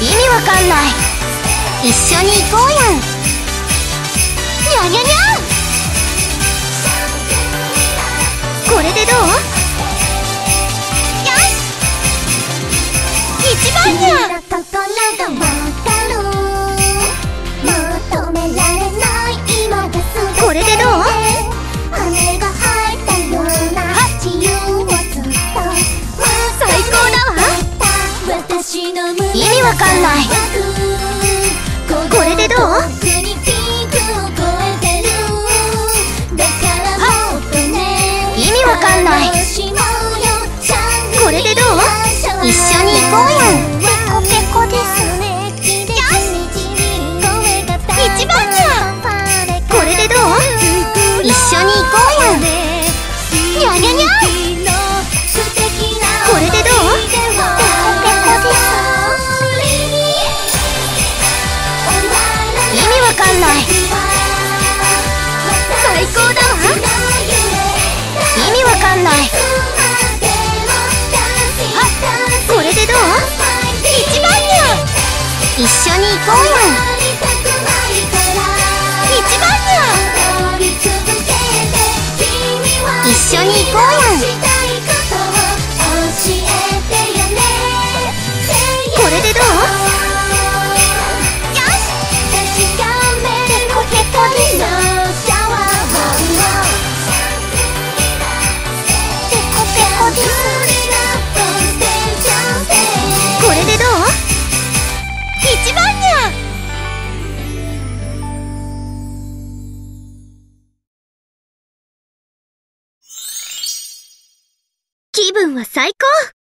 意味わかんない。一緒に行こうやん。にゃにゃにゃ。これでどう？よし、一番にゃ。これでどう？最高だわ。意味わかんない。これでどう？意味わかんない。これでどう？一緒に行こうやん。ペコペコです。よし、一番じゃ。これでどう？一緒に行こうやん。にゃにゃにゃ。これでどう？ペコペコです。意味わかんない。最高だわ。意味わかんない。これでどう？一番にゃ。一緒に行こうやん。一番にゃ。一緒に行こうやん。これでどう？よし、ペコペコです。ペコペコです。これでどう？一番にゃ。気分は最高。